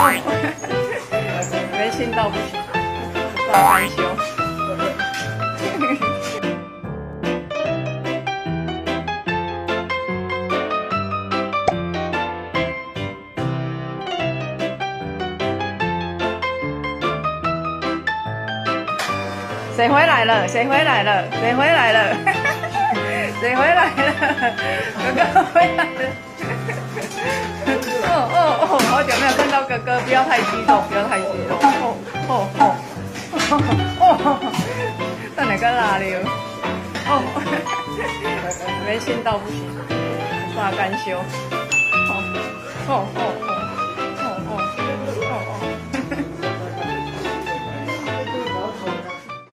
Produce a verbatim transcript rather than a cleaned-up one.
没亲到不行，大害羞。谁回来了？谁回来了？谁回来了？谁回来了？哥哥回来了！哦哦哦，好久没有看到哥哥，不要太激动，不要太激动。哦哦哦哦，等下个哪里？哦，没亲到不行，大干羞。哦哦哦。